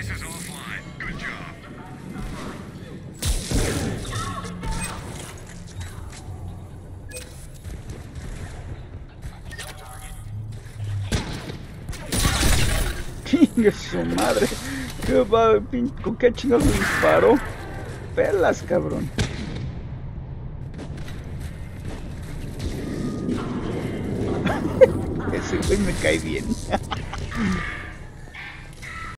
Chingue su madre. ¿Con qué chingados me disparó? Pelas, cabrón. Ese güey me cae bien.